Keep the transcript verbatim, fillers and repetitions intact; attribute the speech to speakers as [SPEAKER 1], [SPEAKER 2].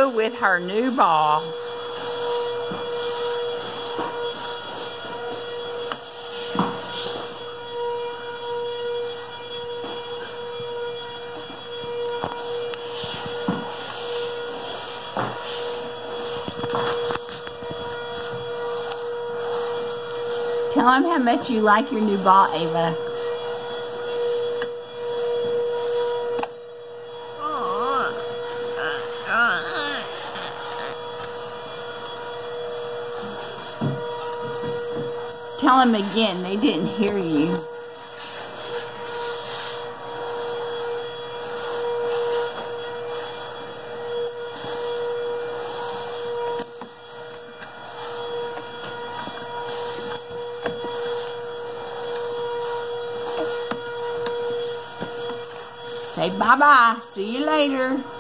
[SPEAKER 1] photo with her new ball. Tell him how much you like your new ball, Ava. Tell him again, they didn't hear you. Say bye-bye. See you later.